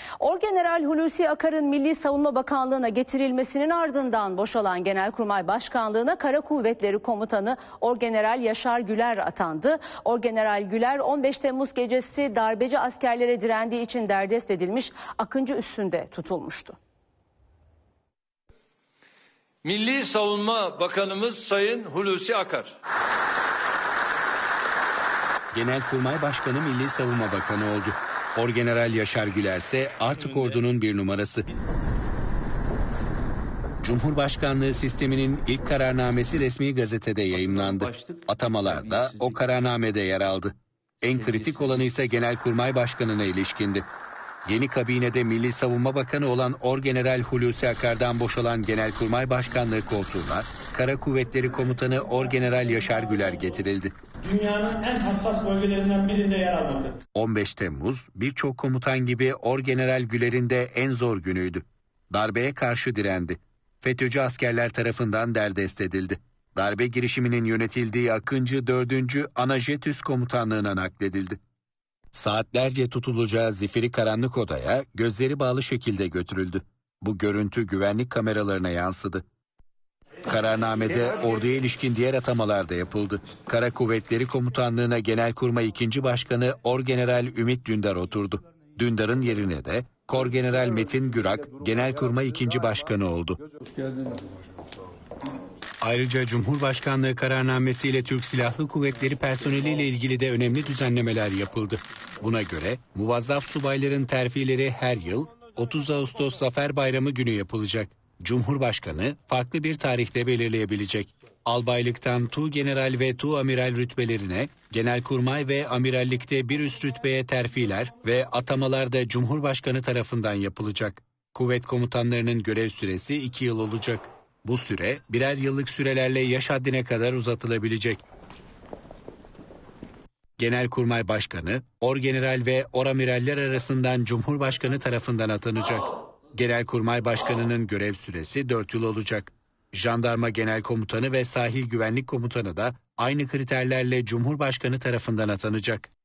Orgeneral Hulusi Akar'ın Milli Savunma Bakanlığı'na getirilmesinin ardından boşalan Genelkurmay Başkanlığı'na Kara Kuvvetleri Komutanı Orgeneral Yaşar Güler atandı. Orgeneral Güler 15 Temmuz gecesi darbeci askerlere direndiği için derdest edilmiş, Akıncı üssünde tutulmuştu. Milli Savunma Bakanımız Sayın Hulusi Akar. Genelkurmay Başkanı Milli Savunma Bakanı oldu. Orgeneral Yaşar Güler ise artık ordunun bir numarası. Cumhurbaşkanlığı sisteminin ilk kararnamesi resmi gazetede yayımlandı. Atamalar da o kararnamede yer aldı. En kritik olanı ise Genelkurmay Başkanı'na ilişkindi. Yeni kabinede Milli Savunma Bakanı olan Orgeneral Hulusi Akar'dan boşalan Genelkurmay Başkanlığı koltuğuna Kara Kuvvetleri Komutanı Orgeneral Yaşar Güler getirildi. Dünyanın en hassas bölgelerinden birinde yer almaktadır. 15 Temmuz birçok komutan gibi Orgeneral Güler'in de en zor günüydü. Darbeye karşı direndi. FETÖ'cü askerler tarafından derdest edildi. Darbe girişiminin yönetildiği Akıncı 4. Anajet Üs Komutanlığı'na nakledildi. Saatlerce tutulacağı zifiri karanlık odaya gözleri bağlı şekilde götürüldü. Bu görüntü güvenlik kameralarına yansıdı. Kararnamede orduya ilişkin diğer atamalar da yapıldı. Kara Kuvvetleri Komutanlığı'na Genelkurmay 2. Başkanı Orgeneral Ümit Dündar oturdu. Dündar'ın yerine de Korgeneral Metin Gürak Genelkurmay 2. Başkanı oldu. Ayrıca Cumhurbaşkanlığı kararnamesiyle Türk Silahlı Kuvvetleri personeliyle ilgili de önemli düzenlemeler yapıldı. Buna göre muvazzaf subayların terfileri her yıl 30 Ağustos Zafer Bayramı günü yapılacak. Cumhurbaşkanı farklı bir tarihte belirleyebilecek. Albaylıktan tuğgeneral ve tuğamiral rütbelerine, genelkurmay ve amirallikte bir üst rütbeye terfiler ve atamalar da Cumhurbaşkanı tarafından yapılacak. Kuvvet komutanlarının görev süresi 2 yıl olacak. Bu süre birer yıllık sürelerle yaş haddine kadar uzatılabilecek. Genelkurmay Başkanı, orgeneral ve oramiraller arasından Cumhurbaşkanı tarafından atanacak. Genelkurmay Başkanı'nın görev süresi 4 yıl olacak. Jandarma Genel Komutanı ve Sahil Güvenlik Komutanı da aynı kriterlerle Cumhurbaşkanı tarafından atanacak.